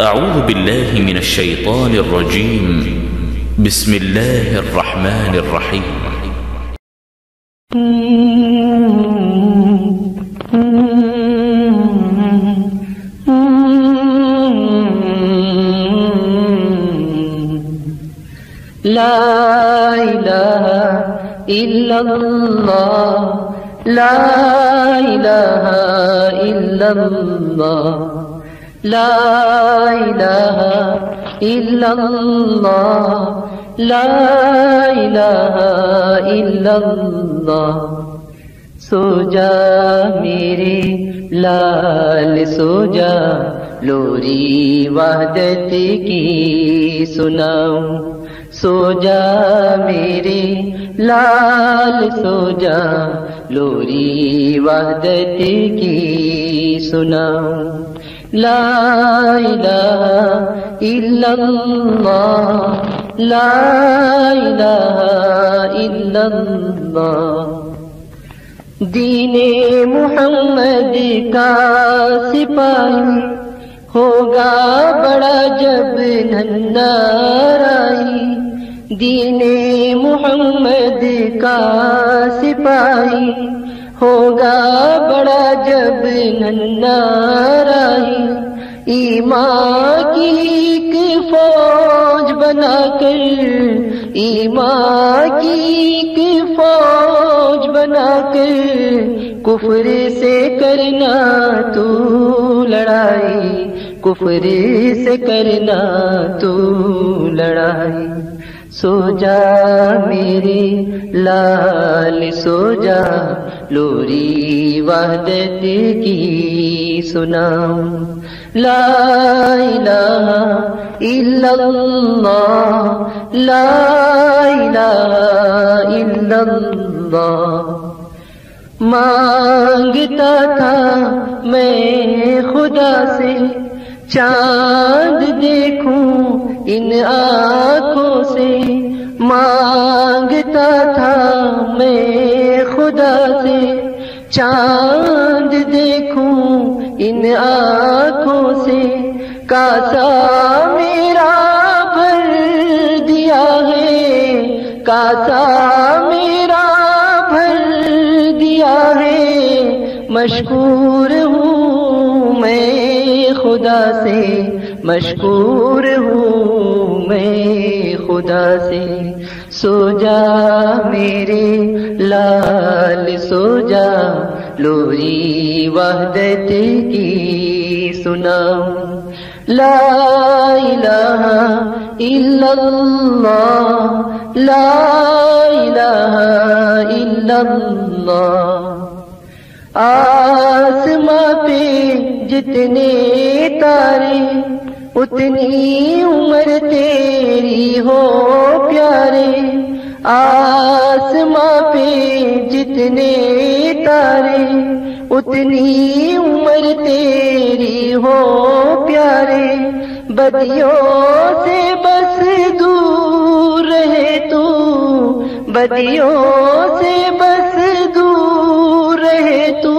أعوذ بالله من الشيطان الرجيم. بسم الله الرحمن الرحيم. لا إله إلا الله، لا إله إلا الله، لا إله إلا الله، لا إله إلا الله. سو جا میرے لال سو جا، لوری وحدت کی سناؤں. سو جا میرے لال سو جا، لوری وحدت کی سناؤں. لا الہ الا اللہ، لا الہ الا اللہ. دین محمد کا سپاہی ہوگا بڑا جب ننارائی. دین محمد کا سپاہی ہوگا بڑا جب ننارائی. ایمان کی ایک فوج بنا کر، ایمان کی ایک فوج بنا کر، کفر سے کرنا تو لڑائی، کفر سے کرنا تو لڑائی. سو جا میرے لال سو جا، لوری وحدت کی سناؤں. لا الہ الا اللہ، لا الہ الا اللہ. مانگتا تھا میں خدا سے چاند دیکھوں ان آنکھوں سے. مانگتا تھا میں خدا سے چاند دیکھوں ان آنکھوں سے. کاسا میرا بھر دیا ہے، کاسا میرا بھر دیا ہے. مشکور ہوں میں خدا سے، مشکور ہوں میں خدا سے. سو جا میرے لال سو جا، لوری وحدت کی سناؤں. لا الہ الا اللہ، لا الہ الا اللہ. آسماں پہ جتنے تارے، اتنی عمر تیری ہو پیارے. آسماں پہ جتنے تارے، اتنی عمر تیری ہو پیارے. بدیوں سے بس دور رہے تو، بدیوں سے بس دور رہے تو،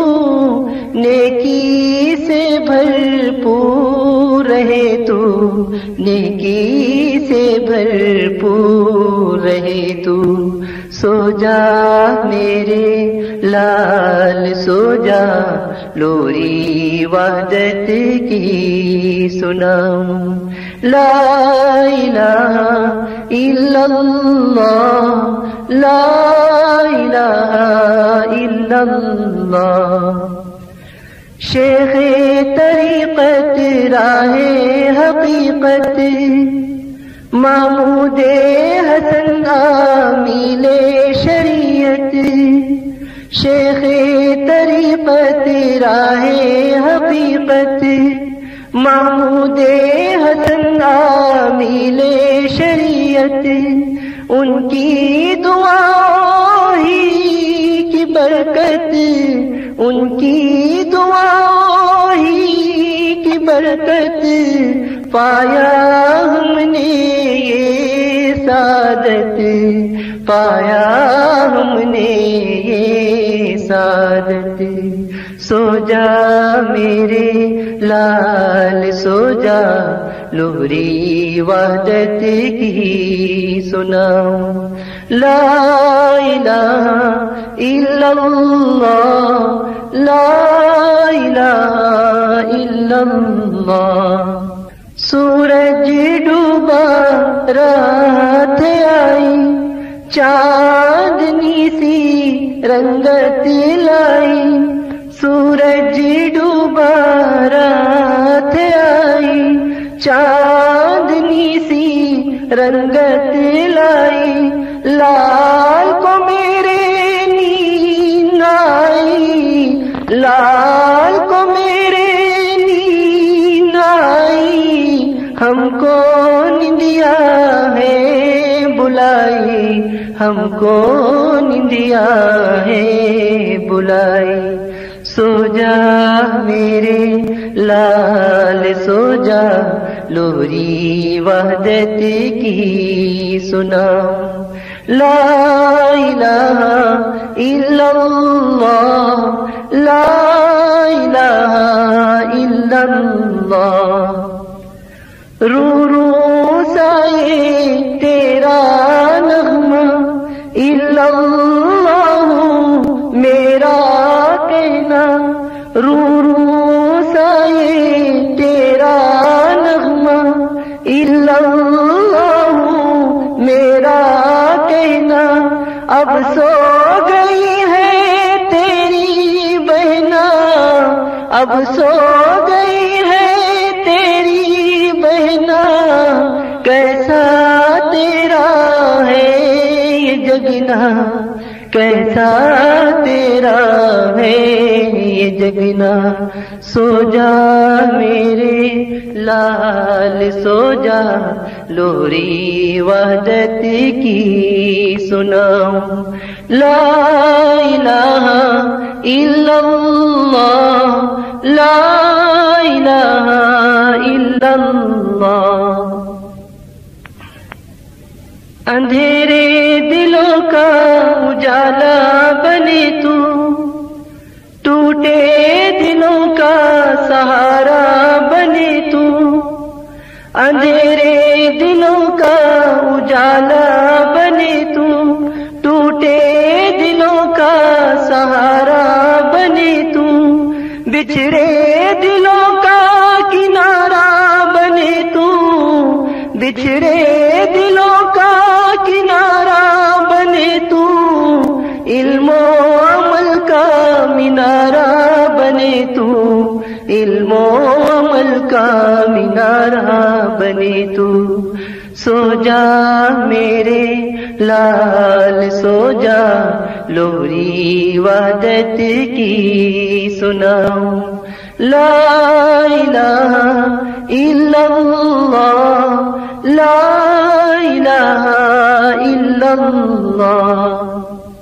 نیکی سے بھرپور رہے تو، نیکی سے بھرپور رہے تو. سو جا میرے لال سو جا، لوری وحدت کی سناؤں. لا الہ الا اللہ، لا الہ الا اللہ. شیخ طریقت راہ حقیقت، محمود حسن عامل شریعت. شیخ طریقت راہ حقیقت، محمود حسن عامل شریعت. ان کی دعاؤں ہی کی برکت، ان کی دعاؤں ہی کی برکت، پایا ہم نے یہ سعادت، پایا ہم نے یہ سعادت. سو جا میرے لال سو جا، لوری وحدت کی سناؤں۔ لا الہ الا اللہ، لا الہ الا اللہ۔ سورج ڈوبا رات آئی، چاندنی سی رنگت لائی، سورج ڈوبا رات آئی، چاندنی سی رنگت لائی، لال کو میرے نیند آئی، لال کو میرے نیند آئی، ہم کو نندیا ہے بلائی، ہم کو نندیا ہے بلائی۔ سو جا میرے لال سو جا، لوری وحدت کی سناؤں۔ لا الہ الا اللہ، لا الہ الا اللہ۔ رو رو سائے تیرا نغمہ، الا اللہ میرا کہنا، رو رو سائے تیرا نغمہ، الا اللہ میرا کہنا۔ اب سو گئی ہے تیری بہنا، اب سو گئی ہے تیری بہنا، کیسا تیرا ہے یہ جگنا، کیسا تیرا ہے یہ جگنا۔ سو جا میرے لال سو جا، لوری وحدت کی سناؤں۔ لا الہ الا اللہ، لا الہ الا اللہ۔ اندھیرے دلوں کا اجالا بنے تو، ٹوٹے دلوں کا سہارا بنے تو، اندھیرے دلوں کا اجالا بنے تو، ٹوٹے دلوں کا سہارا بنے تو، بچھڑے دلوں کا کنارہ بنے تو، بچھڑے دلوں کا کنارہ بنے تو، علم و عمل کا مینارہ بنے تو، علم و عمل کا مینارہ بنے تو۔ سو جا میرے لال سو جا، لوری وحدت کی سناؤں۔ لا الہ الا اللہ، لا الہ الا اللہ۔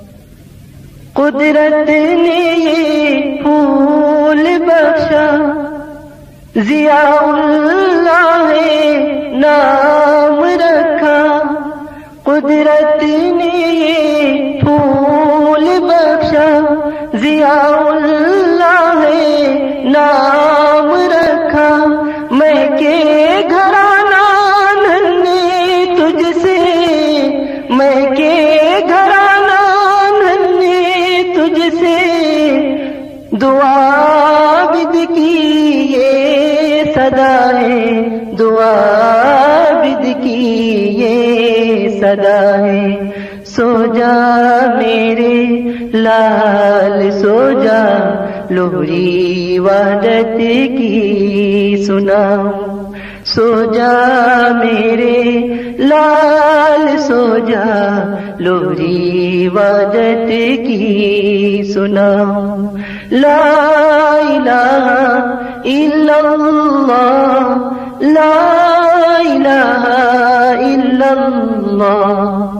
قدرت نے یہ پھول بخشا، ضیاء اللہ نام رکھا، قدرت نے یہ پھول بخشا، ضیاء اللہ نام رکھا۔ میں کہ گھرانہ ننھے تجھ سے، میں کہ گھرانہ ننھے تجھ سے، دعا عابد کی یہ صدا ہے، دعا عابد کی یہ صدا ہے۔ سو جا میرے لال سو جا، لوری وحدت کی سناؤں۔ سو جا میرے لال سو جا، لوری وحدت کی سناؤں۔ لا الہ الا اللہ، لا الہ الا اللہ۔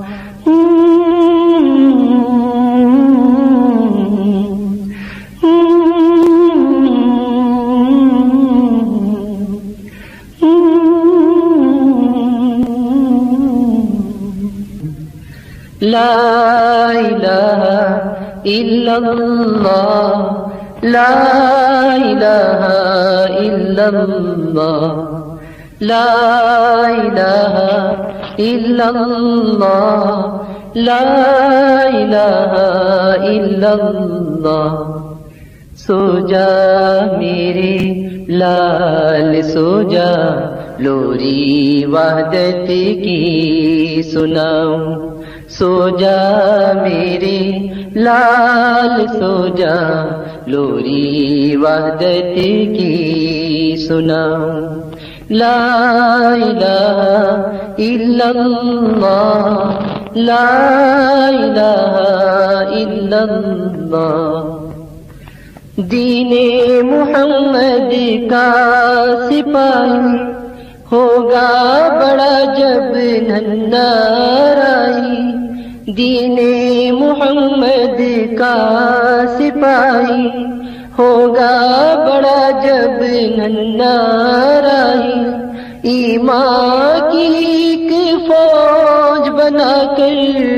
لا الہ الا اللہ، لا الہ الا اللہ، لا الہ الا اللہ، لا الہ الا اللہ۔ سو جا میرے لال سو جا، لوری وحدت کی سناؤں۔ سو جا میرے لال سو جا، لوری وحدت کی سناؤں۔ لا الہ الا اللہ، لا الہ الا اللہ۔ دین محمد کا سپاہی ہوگا بڑا جب ننارائی، دین محمد کا سپاہی ہوگا بڑا جب ننارائی، ایمان کی ایک فوج بنا کر،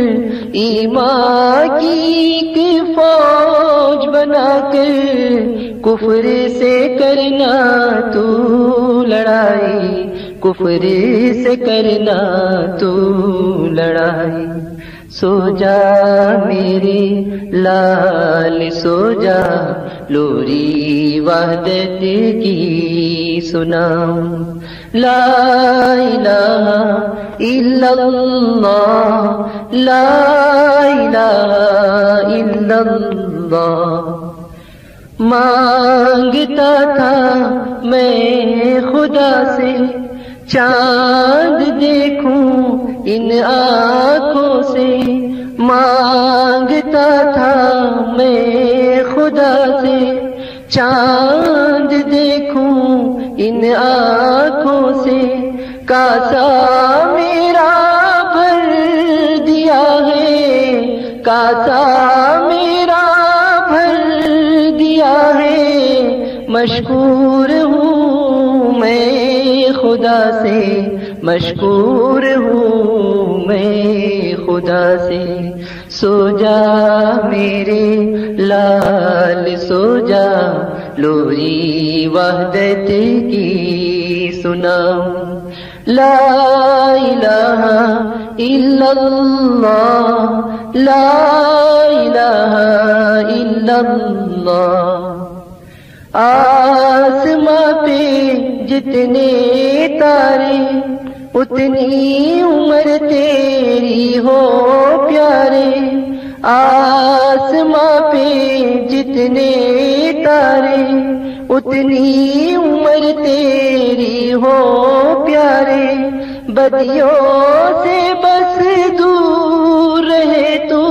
ایمان کی ایک فوج بنا کر، کفر سے کرنا تو لڑائی، کفر سے کرنا تو لڑائی۔ سو جا میرے لال سو جا، لوری وحدت کی سناؤں۔ لا الہ الا اللہ، لا الہ الا اللہ۔ مانگتا تھا میں خدا سے چاند دیکھوں ان آنکھوں سے، مانگتا تھا میں خدا سے چاند دیکھوں ان آنکھوں سے، کاسا میرا بھر دیا ہے، کاسا میرا بھر دیا ہے، مشکور ہوں میں خدا سے، مشکور ہوں میں خدا سے۔ سو جا میرے لال سو جا، لوری وحدت کی سناؤں۔ لا الہ الا اللہ، لا الہ الا اللہ۔ آسماں پہ جتنے تارے، اتنی عمر تیری ہو پیارے، آسماں پہ جتنے تارے، اتنی عمر تیری ہو پیارے، بدیوں سے بس دور رہے تو،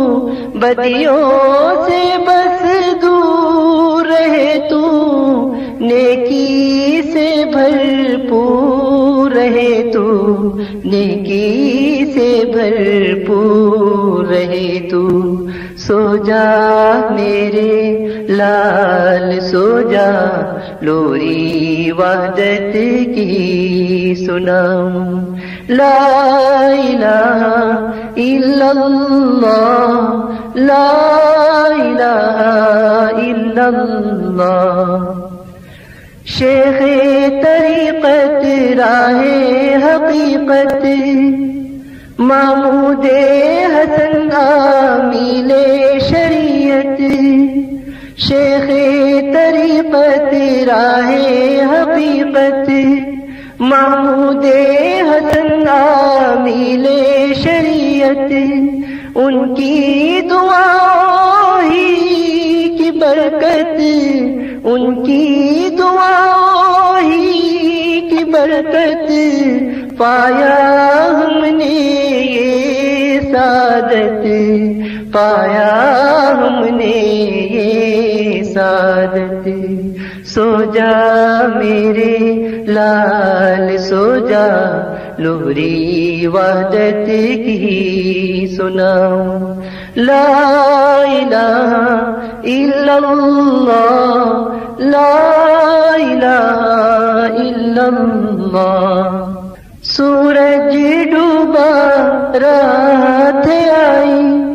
بدیوں سے بس دور رہے تو، نیکی سے بھرپور رہے تو، نیکی سے بھرپور رہے تو۔ سو جا میرے لال سو جا، لوری وحدت کی سناؤں۔ لا الہ الا اللہ، لا الہ الا اللہ۔ شیخ طریقت راہ حقیقت، محمود حسن عامل شریعت، شیخ طریقت راہ حقیقت، محمود حسن عامل شریعت، ان کی دعاؤں ہی کی برکت، ان کی دعاؤں ہی کی برکت، پایا ہم نے یہ سعادت، پایا ہم نے یہ سعادت۔ سو جا میرے لال سو جا، لوری وحدت کی سناؤں۔ لا الہ الا اللہ، لا الہ الا اللہ۔ سورج ڈوبا رات آئی،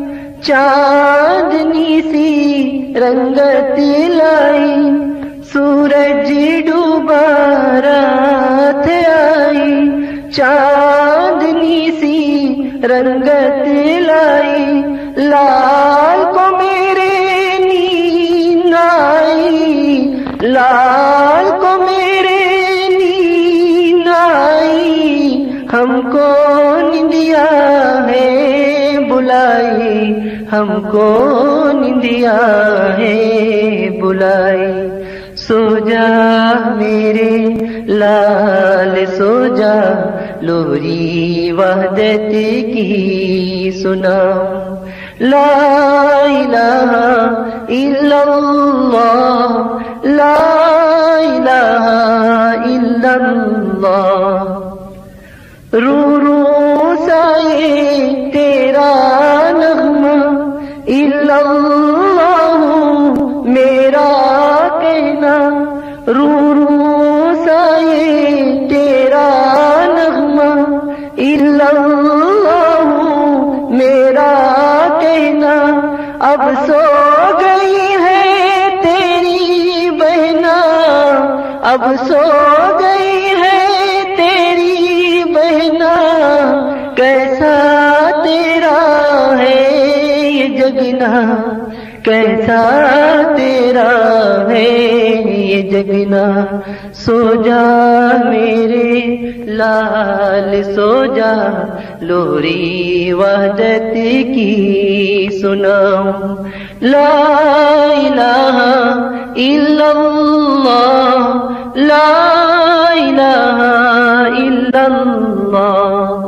چاندنی سی رنگت لائی، سورج ڈوبا رات آئی، چاندنی سی رنگت لائی، لال کو میرے نیند آئی، لال کو میرے نیند آئی، ہم کو نیندیا ہے بلائی، ہم کو نیندیا ہے بلائی، سو جا میرے لال سو جا، لوری وحدت کی سناؤں، لا الہ الا اللہ، لا الہ الا اللہ، رو رو سائے تیرا نغمہ، الا اللہ میرا کہنا، رو رو سائے تیرا نغمہ، الا اللہ میرا کہنا، اب سو گئی ہے تیری بہنا، اب سو گئی ہے تیری بہنا، کیسا تیرا ہے یہ جگنا، کیسا تیرا ہے یہ جگنا، سو جا میرے لال سو جا، لوری وحدت کی سناؤں، لا الہ الا اللہ، لا الہ الا اللہ،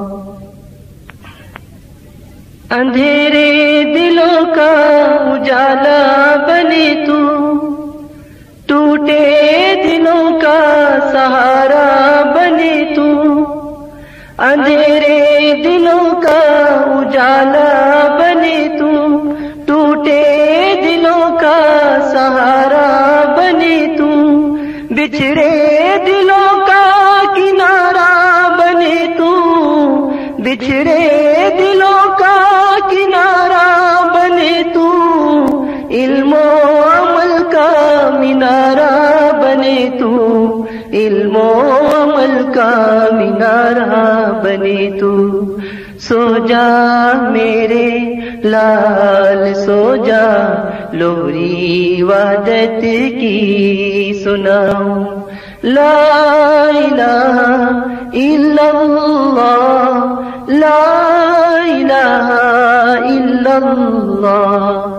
اندھیرے دلوں کا اجالا بنے تو، ٹوٹے دلوں کا سہارا بنے تو، اندھیرے دلوں کا اجالا بنے تو، ٹوٹے دلوں کا سہارا بنے تو، بچھڑے دلوں کا کنارہ بنے تو، بچھڑے دلوں کا کنارہ بنے تو، علم و عمل کا مینارہ بنے تو، علم و عمل کا مینارہ بنے تو، سو جا میرے لال سو جا، لوری وحدت کی سناؤں، لا الہ الا اللہ، لا الہ الا اللہ،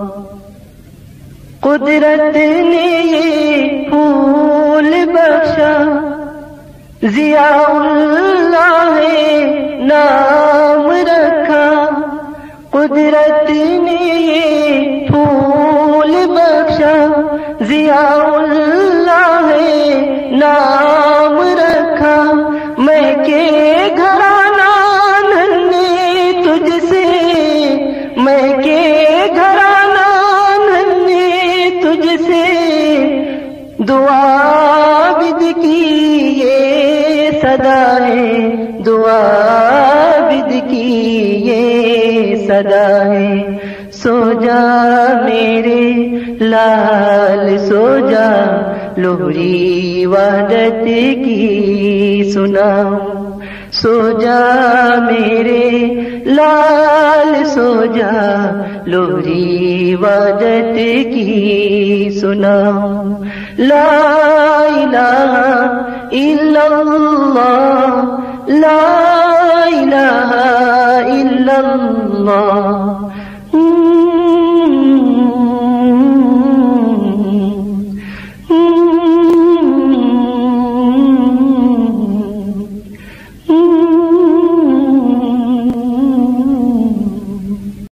قدرت نے یہ پھول بخشا، ضیاء اللہ نام رکھا، قدرت نے یہ پھول بخشا، ضیاء اللہ نام رکھا، مہکے گھرانہ ننھے تجھ سے، مہکے گھرانہ ننھے تجھ سے، دعا عابد کی یہ صدا ہے، دعا عابد کی یہ صدا ہے، سو جا میرے لال سو جا، لوری وحدت کی سناؤں، سو جا میرے لال سو جا، لوری وحدت کی سناؤں، لا الہ الا اللہ، لا الہ الا اللہ،